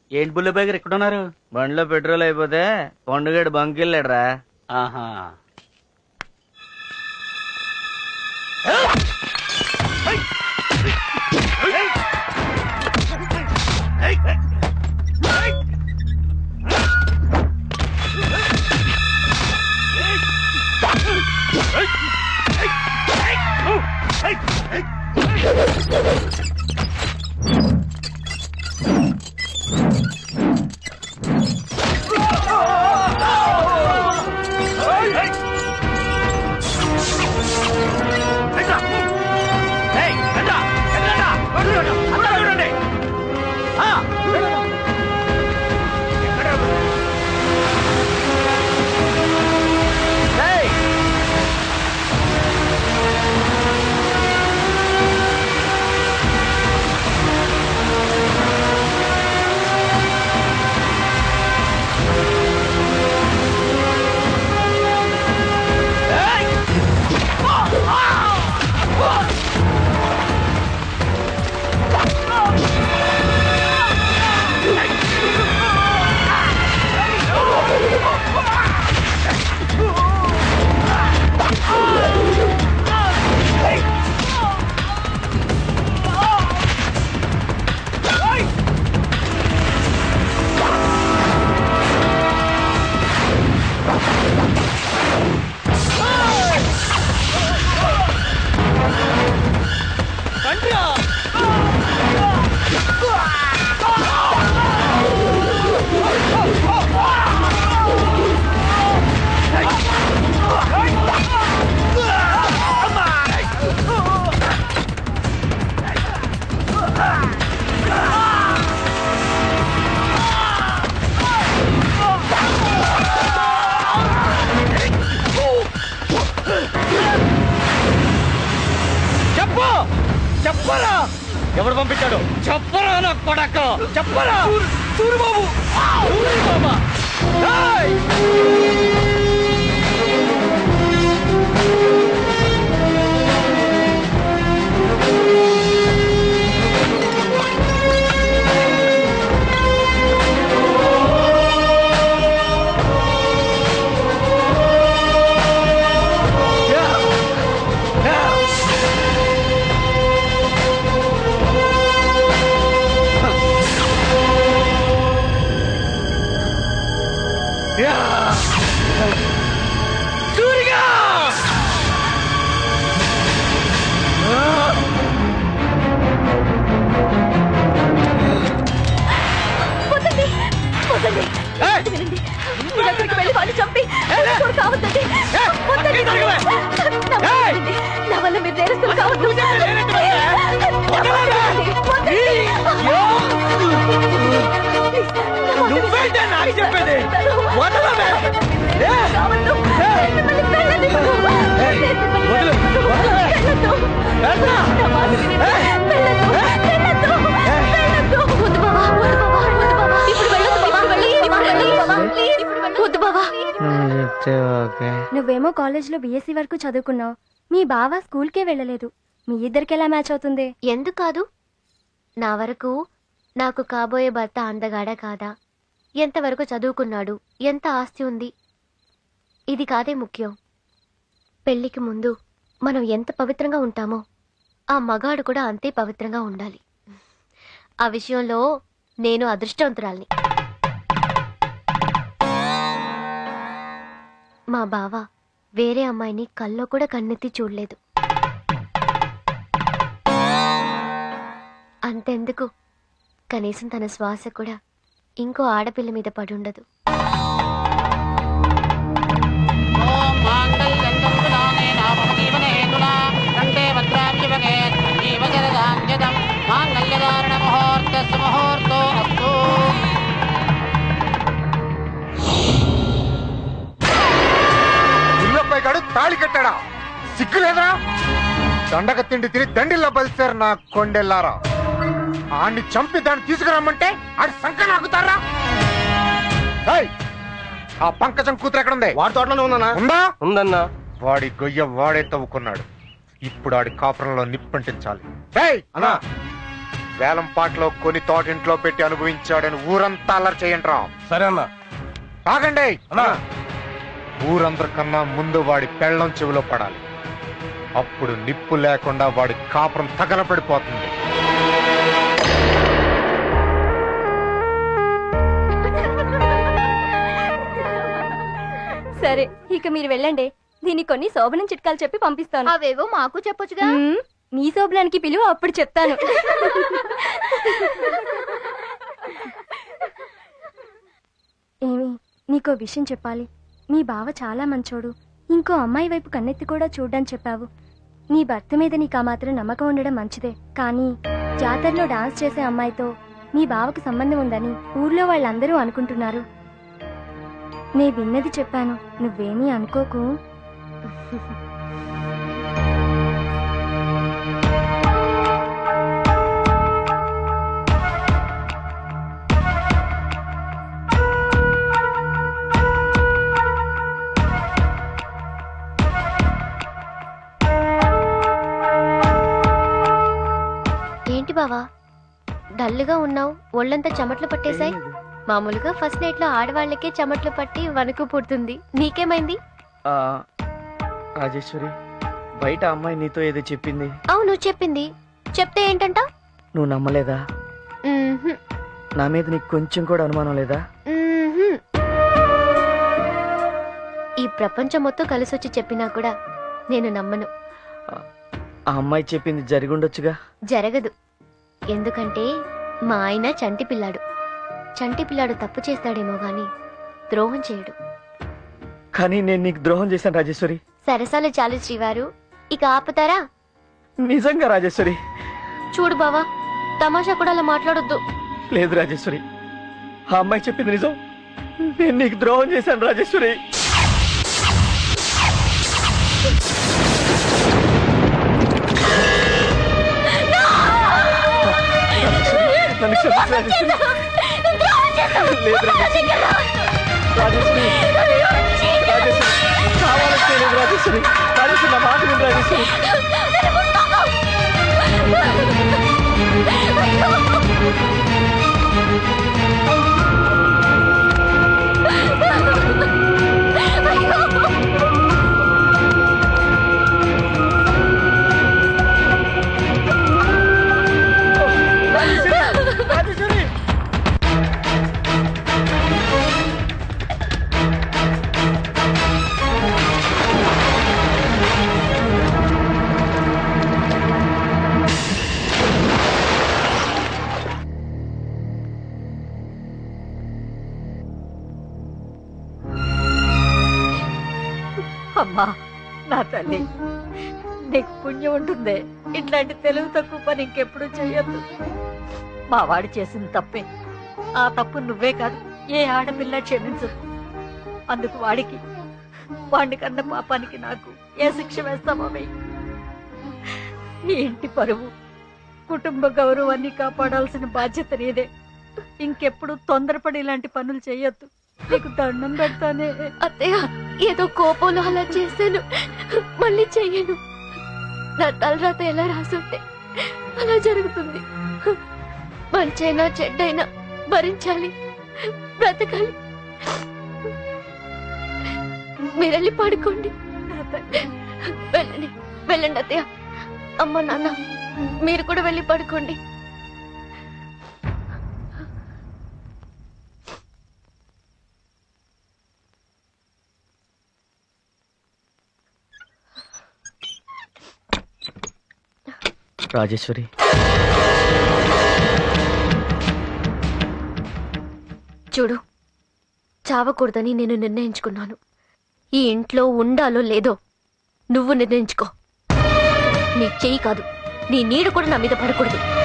ఏంటి బుల్లబాయ్ గారు ఎక్కడున్నారు? బండిలో పెట్రోల్ అయిపోతే కొండగడు బంకెళ్ళాడ్రా. ఆహా, చెప్పరా ఎవరు పంపించాడు? చెప్పరా నా కొడక, చెప్పరా. సూరిబాబు, సూరిబాబా. నా వల్ల మీరు నేరస్తులు కావద్దు. చెప్పేది నువ్వేమో కాలేజ్ లో బిఎస్సీ వరకు చదువుకున్నావు, మీ బావ స్కూల్ కే వెళ్ళలేదు. మీ ఇద్దరికి ఎలా మ్యాచ్ అవుతుంది? ఎందుకు కాదు? నా వరకు నాకు కాబోయే భర్త అందగాడా కాదా, ఎంతవరకు చదువుకున్నాడు, ఎంత ఆస్తి ఉంది, ఇది కాదే ముఖ్యం. పెళ్లికి ముందు మనం ఎంత పవిత్రంగా ఉంటామో ఆ మగాడు కూడా అంతే పవిత్రంగా ఉండాలి. ఆ విషయంలో నేను అదృష్టవంతురాల్ని. మా బావ వేరే అమ్మాయిని కల్లో కూడా కన్నెత్తి చూడలేదు. అంతెందుకు, కనీసం తన శ్వాస కూడా ఇంకో ఆడపిల్ల మీద పడుండదు. తాళి కట్టాడా? సిగ్గులేదా? దండక తిండి తిని దండిల్లో బలిసారు నా కొండెల్లారా. ఆడిని చంపి దాన్ని తీసుకురమ్మంటే ఆడి సంక నాకుతారా? ఆ పంకజం కూతురు ఎక్కడుంది? వాడి తోటలోనే ఉందన్నా. ఉందా? ఉందన్నా. వాడి గొయ్య వాడే తవ్వుకున్నాడు. ఇప్పుడు ఆడి కాపురంలో నిప్పంటించాలి. అన్నా వేలంపాట్లో కొని తోటింట్లో పెట్టి అనుభవించాడని ఊరంతా అల్లరి చేయండి రా. సరే అన్న. ఆగండి అన్నా. ఊరందరికన్నా ముందు వాడి పెళ్ళం చెవిలో పడాలి. అప్పుడు నిప్పు లేకుండా వాడి కాపురం తగలపడిపోతుంది. సరే ఇక మీరు వెళ్ళండి. దీనికి కొన్ని శోభనం చిట్కాలు చెప్పి పంపిస్తాను. అవేవో మాకు చెప్పొచ్చుగా. మీ శోభనానికి పిలువ, అప్పుడు చెప్తాను. ఏమి, నీకో విషయం చెప్పాలి. మీ బావ చాలా మంచోడు. ఇంకో అమ్మాయి వైపు కన్నెత్తి కూడా చూడ్డానికి చెప్పావు. నీ భర్త మీద నీకు ఆ మాత్రం నమ్మకం ఉండడం మంచిదే. కానీ జాతరలో డాన్స్ చేసే అమ్మాయితో మీ బావకు సంబంధం ఉందని ఊర్లో వాళ్ళందరూ అనుకుంటున్నారు. నే విన్నది చెప్పాను, నువ్వేమీ అనుకోకు. ఏంటి బావా డల్గా ఉన్నావు? ఒళ్ళంతా చెమట్లు పట్టేశాయి. మామూలుగా ఫస్ట్ నైట్ లో ఆడవాళ్లకే చెమట్లు పట్టి వణుకు పుడుతుంది. నీకేమైంది? రాజేశ్వరి, బయట అమ్మాయి నీతో ఏదో చెప్పింది. అవును చెప్పింది. చెప్తే ఏంటంట? నువ్వు నమ్మలేదా? నా మీద నీకు కొంచెం కూడా అనుమానం లేదా? ఈ ప్రపంచం మొత్తం కలిసొచ్చి చెప్పినా కూడా నేను నమ్మను. ఆ అమ్మాయి చెప్పింది జరిగుండొచ్చుగా. జరగదు. ఎందుకంటే మా ఆయన చంటి పిల్లాడు. చంటి పిల్లాడు తప్పు చేస్తాడేమో గాని ద్రోహం చేయడు. కానీ నేను నీకు ద్రోహం చేశాను రాజేశ్వరి. సరసాలు చాలు శ్రీవారు, ఇక ఆపుతారా? నిజంగా రాజేశ్వరి. చూడు బావా, తమాషా కూడా అలా మాట్లాడొద్దు. లేదు రాజేశ్వరి, ఆ అమ్మాయి చెప్పింది నిజం. నేను నీకు ద్రోహం చేశాను రాజేశ్వరి. నన్ను క్షమించు రాజేశ్వరి. లేదు రాజేశ్వరి. రాజేశ్వరి, కావాలని చేయలేదు రాజేశ్వరి. రాజేశ్వరి, నా మాట విను రాజేశ్వరి. అమ్మా నా తల్లి, నీకు పుణ్యం ఉంటుంది. ఇట్లాంటి తెలుగు తక్కువ పని ఇంకెప్పుడు చెయ్యొద్దు. మా వాడు చేసిన తప్పే. ఆ తప్పు నువ్వే కాదు, ఏ ఆడపిల్ల క్షమించదు. అందుకు వాడికి, వాడిని కన్న పాపానికి నాకు ఏ శిక్ష వేస్తామో వెయ్యి. ఈ ఇంటి పరువు, కుటుంబ గౌరవాన్ని కాపాడాల్సిన బాధ్యత నీదే. ఇంకెప్పుడు తొందరపడి ఇలాంటి పనులు చెయ్యొద్దు. నీకు దండం పెడతానే. అత్తయ్య, ఏదో కోపంలో అలా చేశాను, మళ్ళీ చెయ్యను. నా తలరాత ఎలా రాసుంటే అలా జరుగుతుంది. మంచైనా చెడ్డైనా భరించాలి, బ్రతకాలి. మీరెళ్ళి పడుకోండి. వెళ్ళండి వెళ్ళండి అత్తయ్య. అమ్మ నాన్న, మీరు కూడా వెళ్ళి పడుకోండి. రాజేశ్వరి, చూడు, చావకూడదని నేను నిర్ణయించుకున్నాను. ఈ ఇంట్లో ఉండాలో లేదో నువ్వు నిర్ణయించుకో. నీ చెయ్యి కాదు, నీ నీడ కూడా నా మీద పడకూడదు.